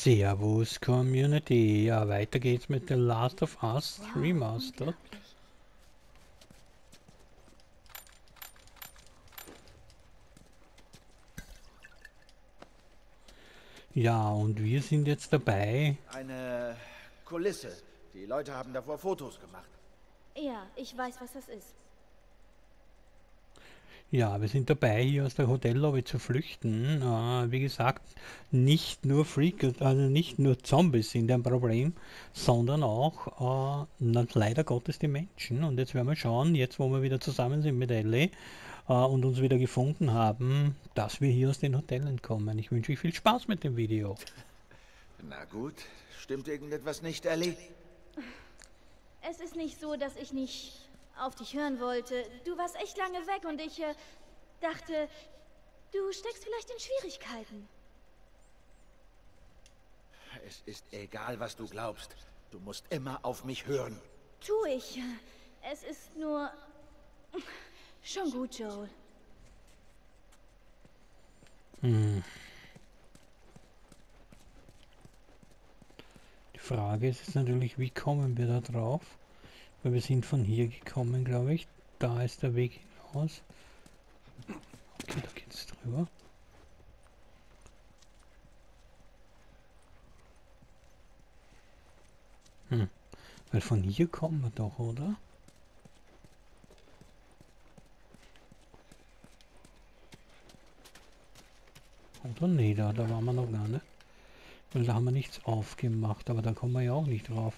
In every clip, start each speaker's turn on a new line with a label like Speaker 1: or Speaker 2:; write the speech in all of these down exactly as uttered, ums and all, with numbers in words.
Speaker 1: Servus Community, ja weiter geht's mit The Last of Us
Speaker 2: Wow,
Speaker 1: Remastered.
Speaker 2: unglaublich.
Speaker 1: Ja, und wir sind jetzt dabei.
Speaker 3: Eine Kulisse. Die Leute haben davor Fotos gemacht.
Speaker 2: Ja, ich weiß, was das ist.
Speaker 1: Ja, wir sind dabei, hier aus der Hotellobby zu flüchten. Äh, wie gesagt, nicht nur Freak, also nicht nur Zombies sind ein Problem, sondern auch äh, na, leider Gottes die Menschen. Und jetzt werden wir schauen, jetzt wo wir wieder zusammen sind mit Ellie äh, und uns wieder gefunden haben, dass wir hier aus den Hotel entkommen. Ich wünsche euch viel Spaß mit dem Video.
Speaker 3: Na gut, stimmt irgendetwas nicht, Ellie?
Speaker 2: Es ist nicht so, dass ich nicht auf dich hören wollte. Du warst echt lange weg und ich äh, dachte, du steckst vielleicht in Schwierigkeiten.
Speaker 3: Es ist egal, was du glaubst. Du musst immer auf mich hören.
Speaker 2: Tu ich. Es ist nur... Schon gut, Joel.
Speaker 1: Hm. Die Frage ist jetzt natürlich, wie kommen wir da drauf? Weil wir sind von hier gekommen, glaube ich. Da ist der Weg hinaus. Okay, da geht's drüber. Hm. Weil von hier kommen wir doch, oder? Oder nee, da, da waren wir noch gar nicht. Weil da haben wir nichts aufgemacht, aber da kommen wir ja auch nicht drauf.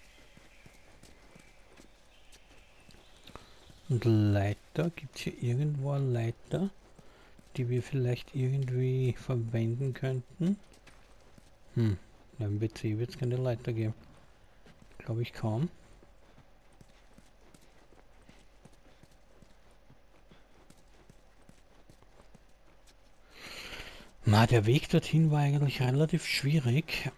Speaker 1: Und Leiter, gibt es hier irgendwo eine Leiter, die wir vielleicht irgendwie verwenden könnten? Hm, im W C wird es keine Leiter geben. Glaube ich kaum. Na, der Weg dorthin war eigentlich relativ schwierig.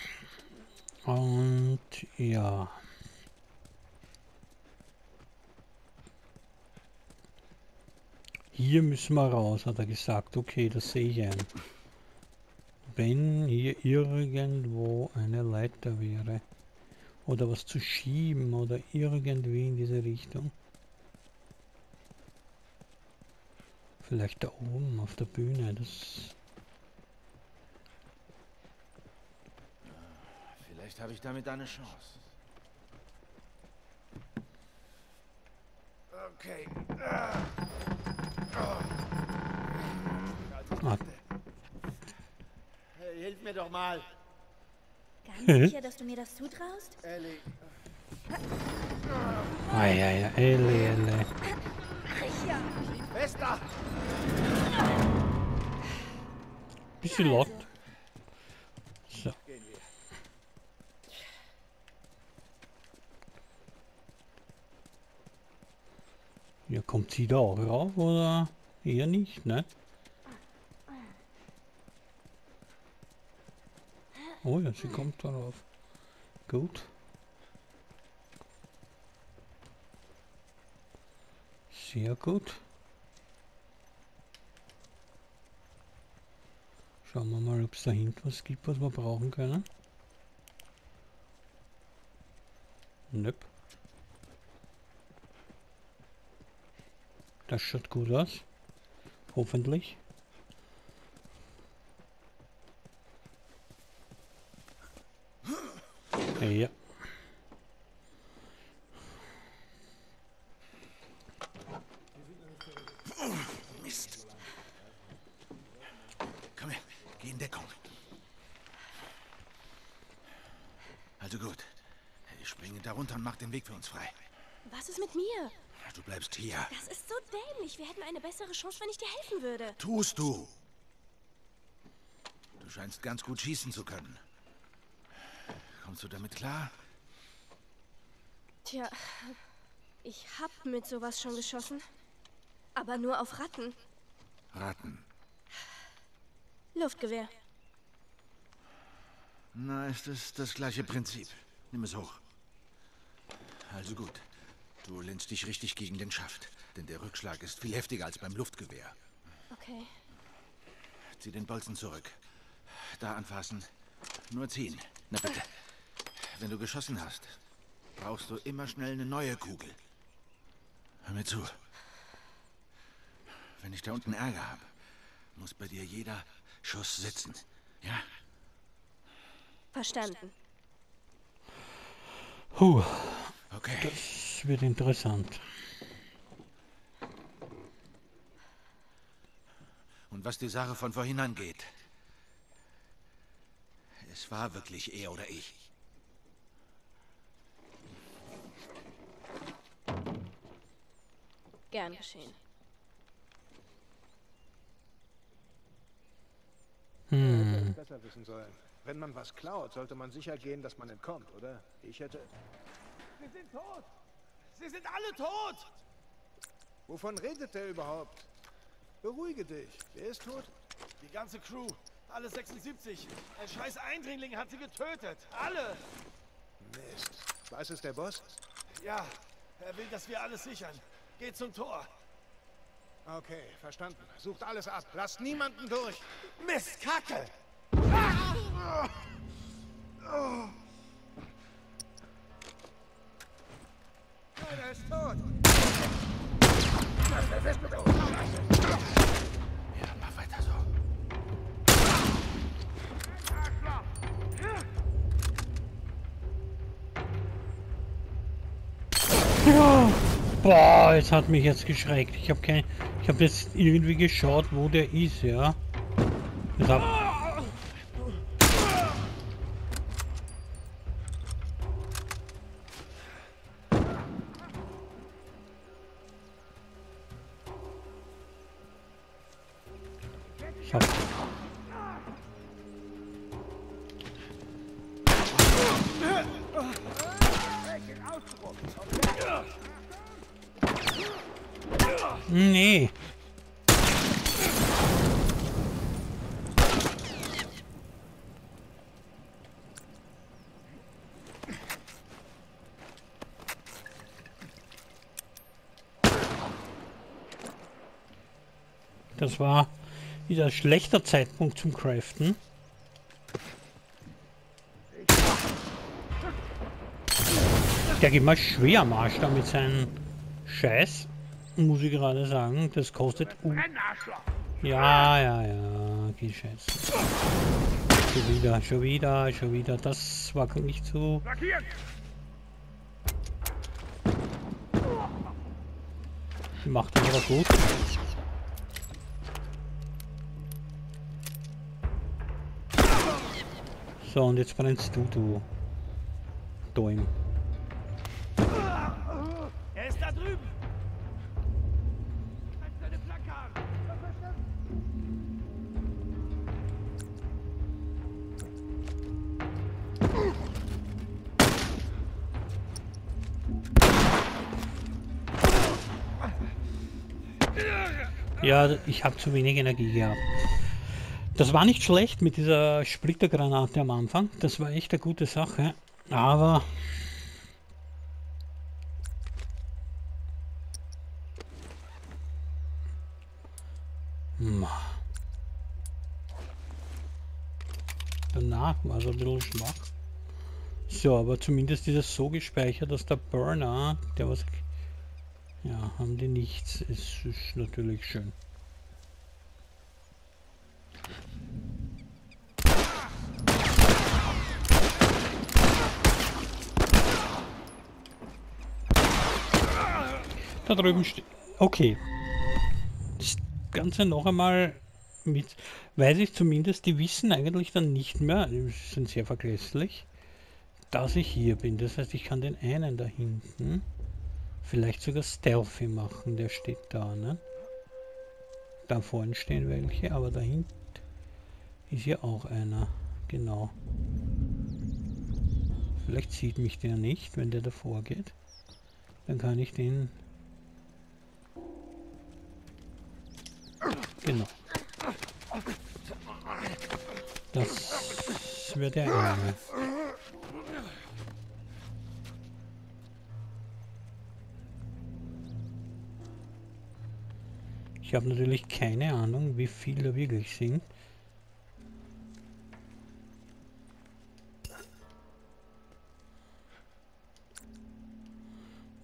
Speaker 1: Und ja. Hier müssen wir raus, hat er gesagt. Okay, das sehe ich ein. Wenn hier irgendwo eine Leiter wäre. Oder was zu schieben oder irgendwie in diese Richtung. Vielleicht da oben auf der Bühne. Das.
Speaker 3: Vielleicht habe ich damit eine Chance. Okay.
Speaker 1: Ah.
Speaker 3: Hey, hilf mir doch mal.
Speaker 2: Ganz sicher, dass du mir das zutraust?
Speaker 3: Ellie.
Speaker 1: Ah ja, ja, Ellie, Ellie.
Speaker 2: Sicher.
Speaker 3: Fester!
Speaker 1: Bisschen laut. So.
Speaker 3: Gehen wir.
Speaker 1: Ja, kommt sie da auch rauf oder eher nicht, ne? Oh ja, sie kommt darauf. Gut. Sehr gut. Schauen wir mal, ob es da hinten was gibt, was wir brauchen können. Nope. Das schaut gut aus. Hoffentlich. Ja.
Speaker 3: Mist. Komm her, geh in Deckung. Also gut. Ich springe da runter und mach den Weg für uns frei.
Speaker 2: Was ist mit mir?
Speaker 3: Du bleibst hier.
Speaker 2: Das ist so dämlich. Wir hätten eine bessere Chance, wenn ich dir helfen würde.
Speaker 3: Tust du. Du scheinst ganz gut schießen zu können. Kommst du damit klar?
Speaker 2: Tja, ich hab mit sowas schon geschossen. Aber nur auf Ratten.
Speaker 3: Ratten.
Speaker 2: Luftgewehr.
Speaker 3: Na, ist es das gleiche Prinzip. Nimm es hoch. Also gut. Du lehnst dich richtig gegen den Schaft, denn der Rückschlag ist viel heftiger als beim Luftgewehr.
Speaker 2: Okay.
Speaker 3: Zieh den Bolzen zurück. Da anfassen. Nur ziehen. Na bitte. Wenn du geschossen hast, brauchst du immer schnell eine neue Kugel. Hör mir zu. Wenn ich da unten Ärger habe, muss bei dir jeder Schuss sitzen. Ja?
Speaker 2: Verstanden.
Speaker 1: Puh,
Speaker 3: Okay.
Speaker 1: das wird interessant.
Speaker 3: Und was die Sache von vorhin angeht. Es war wirklich er oder ich.
Speaker 2: Gern geschehen.
Speaker 1: Hm.
Speaker 4: Besser wissen sollen. Wenn man was klaut, sollte man sicher gehen, dass man entkommt, oder? Ich hätte...
Speaker 5: Sie sind tot! Sie sind alle tot!
Speaker 4: Wovon redet der überhaupt? Beruhige dich. Wer ist tot?
Speaker 5: Die ganze Crew, alle sechsundsiebzig. Ein scheiß Eindringling hat sie getötet. Alle!
Speaker 4: Mist. Was ist der Boss?
Speaker 5: Ja, er will, dass wir alles sichern. Geht zum Tor.
Speaker 4: Okay, verstanden. Sucht alles ab. Lasst niemanden durch.
Speaker 5: Mist, Kacke!
Speaker 4: Er ist tot.
Speaker 3: Ja, mach weiter so.
Speaker 1: Ja. Boah, es hat mich jetzt geschreckt. Ich habe kein, ich habe jetzt irgendwie geschaut, wo der ist, ja. Das hab, ich hab, nee. Das war wieder ein schlechter Zeitpunkt zum Craften. Der geht mal schwer am Arsch da mit seinem Scheiß, muss ich gerade sagen. Das kostet... Uh ja, ja, ja, geh Scheiße. Schon wieder, schon wieder, schon wieder. Das war nicht so... Macht das aber gut. So, und jetzt brennst du, du Däum.
Speaker 5: Er ist da drüben! Seine Plakat!
Speaker 1: Ja, ich habe zu wenig Energie gehabt. Das war nicht schlecht mit dieser Splittergranate am Anfang. Das war echt eine gute Sache. Aber... danach war es ein bisschen schwach. So, aber zumindest ist es so gespeichert, dass der Burner, der was... Ja, haben die nichts. Es ist natürlich schön. Da drüben steht... Okay. Das Ganze noch einmal mit... Weiß ich zumindest, die wissen eigentlich dann nicht mehr, die sind sehr vergesslich, dass ich hier bin. Das heißt, ich kann den einen da hinten vielleicht sogar stealthy machen. Der steht da, ne? Da vorne stehen welche, aber da hinten ist ja auch einer. Genau. Vielleicht sieht mich der nicht, wenn der davor geht. Dann kann ich den... Genau. Das wird der eine. Ich habe natürlich keine Ahnung, wie viel da wirklich sind.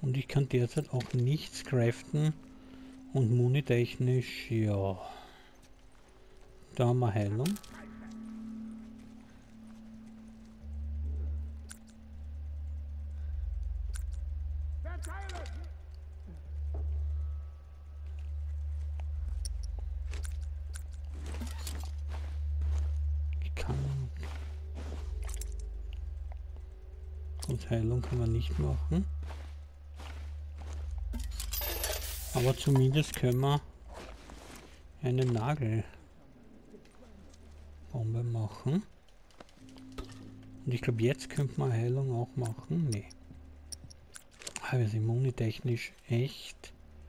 Speaker 1: Und ich kann derzeit auch nichts craften. Und munitechnisch, ja. Da haben wir Heilung. Ich kann... Und Heilung kann man nicht machen. Aber zumindest können wir eine Nagelbombe machen. Und ich glaube, jetzt könnte man Heilung auch machen. Nee. Aber wir sind immunitechnisch echt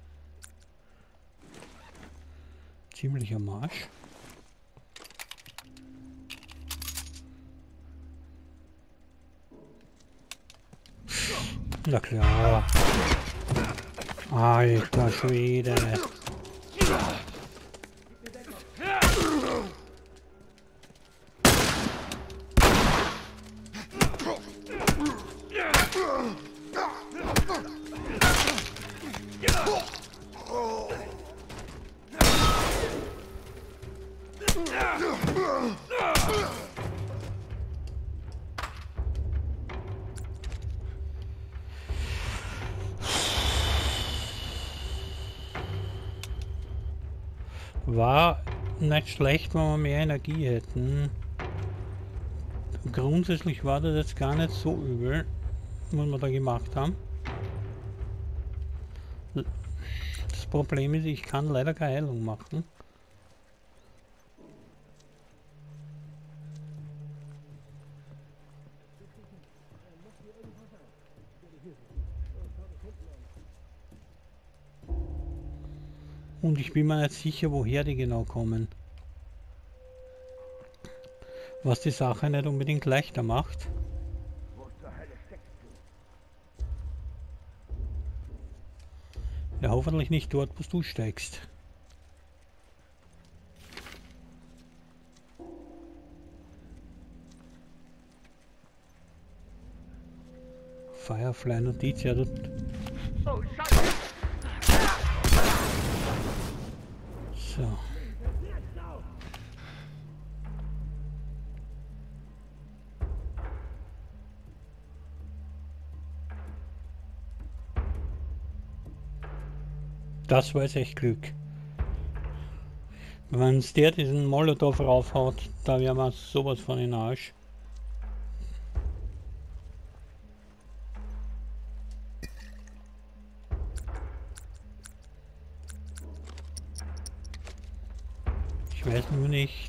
Speaker 1: ziemlich am Arsch. Na klar. Alter Schwede. War nicht schlecht, wenn wir mehr Energie hätten. Grundsätzlich war das jetzt gar nicht so übel, was wir da gemacht haben. Das Problem ist, ich kann leider keine Heilung machen. Und ich bin mir nicht sicher, woher die genau kommen. Was die Sache nicht unbedingt leichter macht. Ja, hoffentlich nicht dort, wo du steigst. Firefly Notiz, ja, das... So. Das war jetzt echt Glück. Wenn es der diesen Molotow raufhaut, da wären wir sowas von in den Arsch. Ich weiß nur nicht,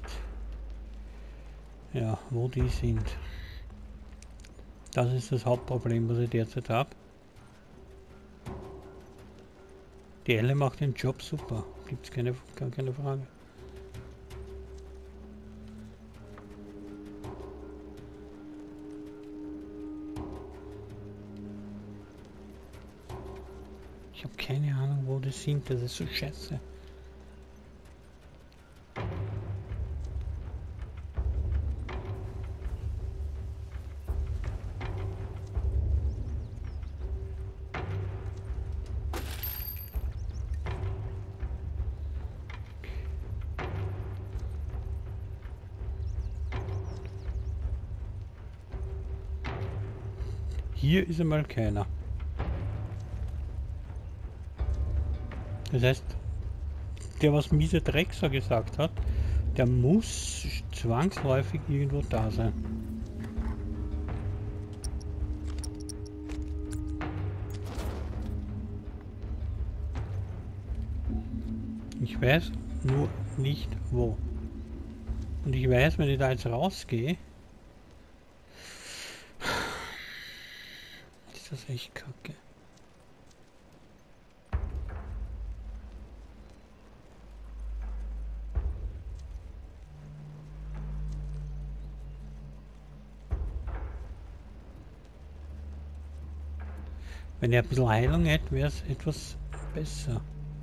Speaker 1: ja, wo die sind. Das ist das Hauptproblem, was ich derzeit habe. Die Elle macht den Job super, gibt es keine, gar keine Frage. Ich habe keine Ahnung, wo die sind, das ist so scheiße. Hier ist einmal keiner. Das heißt, der was miese Dreckser gesagt hat, der muss zwangsläufig irgendwo da sein. Ich weiß nur nicht wo. Und ich weiß, wenn ich da jetzt rausgehe, ist das echt kacke. Wenn er ein bisschen Heilung hätte, wäre es etwas besser.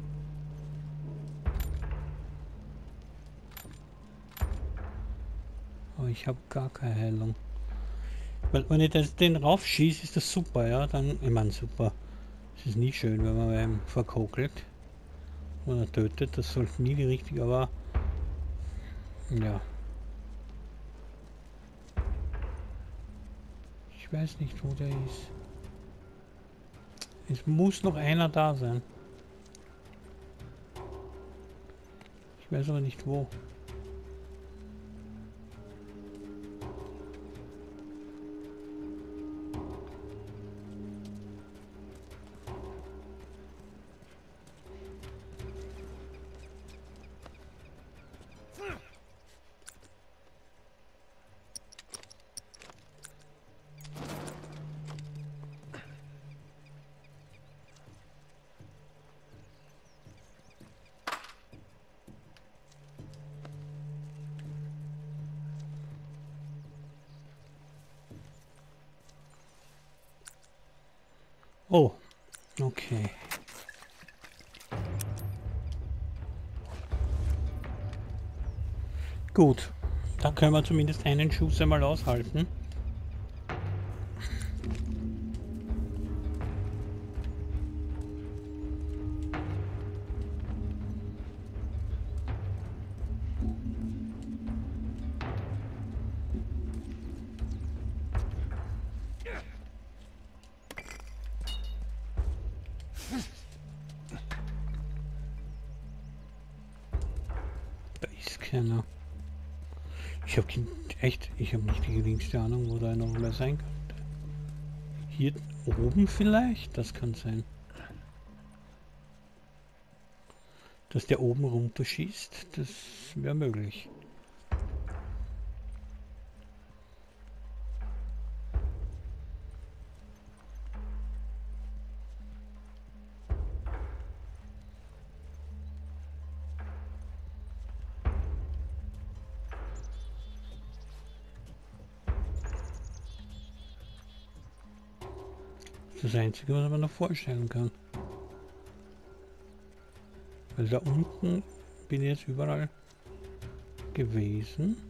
Speaker 1: Aber ich habe gar keine Heilung. Weil wenn ich das, den raufschieße, ist das super, ja, dann, ich meine super. Es ist nie schön, wenn man einem verkokelt oder tötet. Das sollte nie die richtige, aber ja. Ich weiß nicht, wo der ist. Es muss noch einer da sein. Ich weiß aber nicht wo. Oh, okay. Gut, dann können wir zumindest einen Schuss einmal aushalten. Da ist keiner. Ich habe echt, ich habe nicht die geringste Ahnung, wo da noch mehr sein könnte. Hier oben vielleicht? Das kann sein. Dass der oben runterschießt, das wäre möglich. Das Einzige, was man noch vorstellen kann. Weil da unten bin ich jetzt überall gewesen.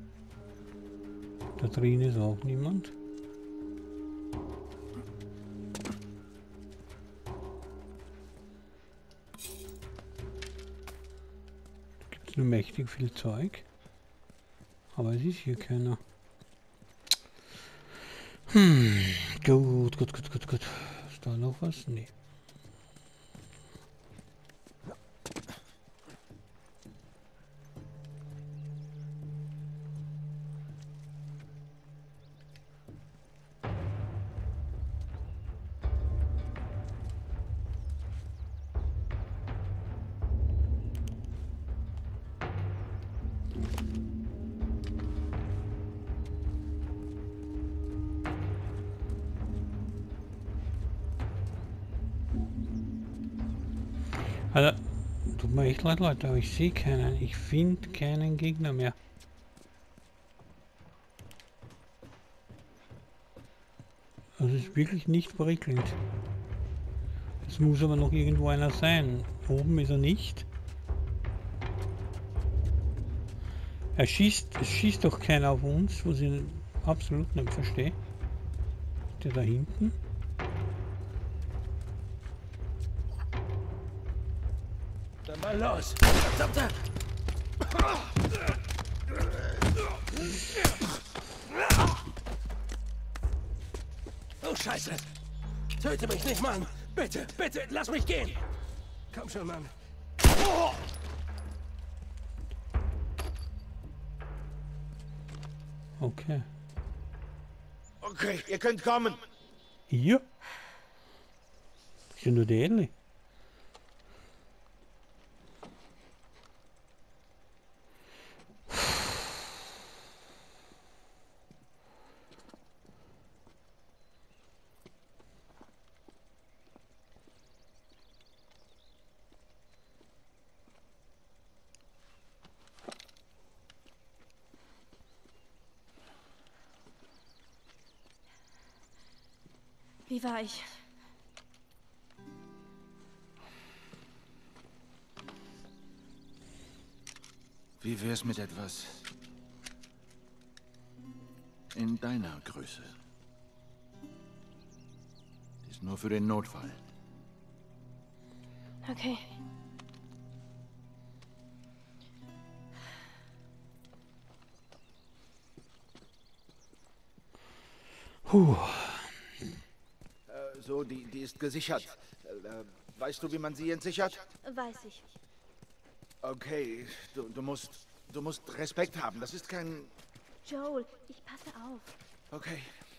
Speaker 1: Da drin ist auch niemand. Da gibt es nur mächtig viel Zeug. Aber es ist hier keiner. Hm, gut, gut, gut, gut, gut. Ist da noch was? Nee. Also, tut mir echt leid, Leute, aber ich sehe keinen. Ich finde keinen Gegner mehr. Das ist wirklich nicht prickelnd. Es muss aber noch irgendwo einer sein. Oben ist er nicht. Er schießt, es schießt doch keiner auf uns, was ich absolut nicht verstehe. Der da hinten.
Speaker 5: Dann mal los! Verdammte! Oh, Scheiße! Töte mich nicht, Mann! Bitte, bitte, lass mich gehen! Komm schon, Mann!
Speaker 1: Okay.
Speaker 4: Okay, ihr könnt kommen.
Speaker 1: Hier? Sind nur die Ellie?
Speaker 2: Wie war ich?
Speaker 3: Wie wär's mit etwas in deiner Größe? Ist nur für den Notfall.
Speaker 2: Okay.
Speaker 1: Puh.
Speaker 3: Äh, so, die, die ist gesichert. Äh, weißt du, wie man sie entsichert?
Speaker 2: Weiß ich.
Speaker 3: Okay, du, du musst... Du musst Respekt haben. Das ist kein...
Speaker 2: Joel, ich passe auf.
Speaker 3: Okay.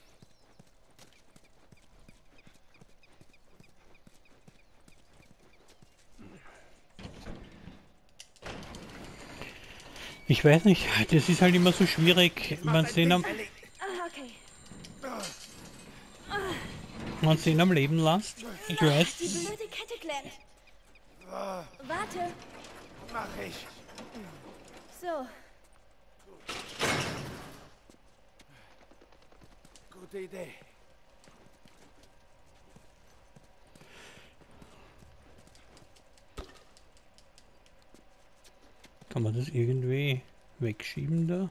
Speaker 1: Ich weiß nicht, das ist halt immer so schwierig, wenn sie ihn am,
Speaker 2: Ah, okay.
Speaker 1: wenn sie ihn am Leben lässt. Ich
Speaker 2: Die
Speaker 1: weiß,
Speaker 2: blöde Kette klemmt. Warte.
Speaker 3: Mach ich.
Speaker 2: So.
Speaker 3: Gute Idee.
Speaker 1: kann man das irgendwie wegschieben da?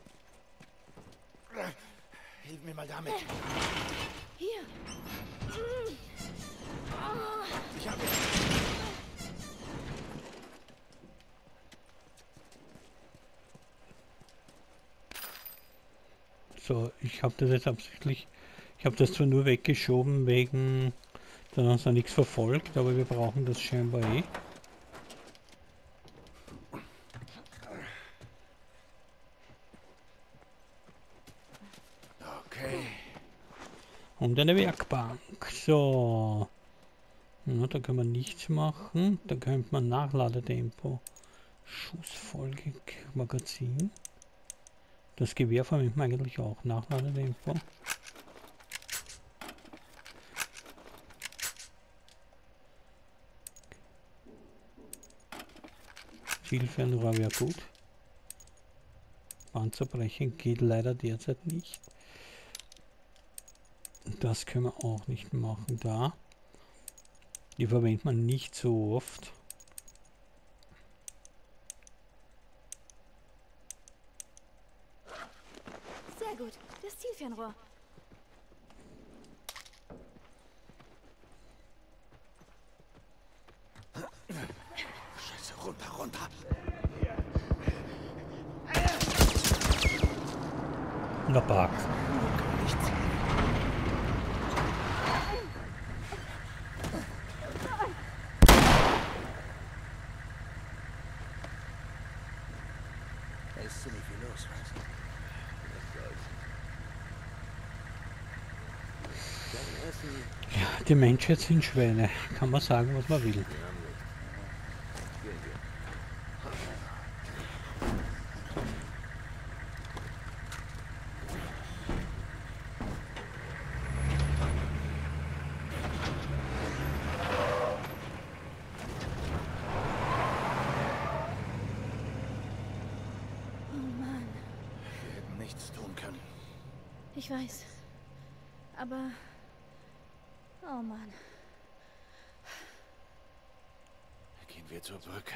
Speaker 3: Hilf mir mal damit.
Speaker 2: Hier.
Speaker 3: Ich hab...
Speaker 1: So, ich habe das jetzt absichtlich, ich habe das zwar nur weggeschoben wegen, dass uns da nichts verfolgt, aber wir brauchen das scheinbar eh.
Speaker 3: Okay.
Speaker 1: Und eine Werkbank. So. Ja, da kann man nichts machen. Da könnte man Nachladetempo. Schussfolge Magazin. Das Gewehr verwendet man eigentlich auch. Nachladetempo. Zielfernrohr wäre gut. Panzerbrechen geht leider derzeit nicht. Das können wir auch nicht machen da. Die verwendet man nicht so oft.
Speaker 2: Sehr gut. Das Zielfernrohr.
Speaker 3: Scheiße, runter, runter.
Speaker 1: Na Park.
Speaker 3: Nichts. Da ist ziemlich viel los, weißt du?
Speaker 1: Ja, die Menschheit sind Schweine. Kann man sagen, was man will.
Speaker 3: Wir hätten nichts tun können.
Speaker 2: Ich weiß. Aber... Oh Mann.
Speaker 3: Gehen wir zur Brücke.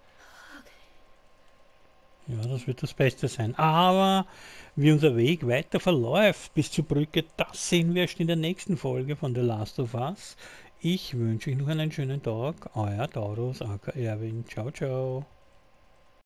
Speaker 1: Ja, das wird das Beste sein. Aber wie unser Weg weiter verläuft bis zur Brücke, das sehen wir erst in der nächsten Folge von The Last of Us. Ich wünsche euch noch einen schönen Tag. Euer Taurus, aka Erwin. Ciao, ciao.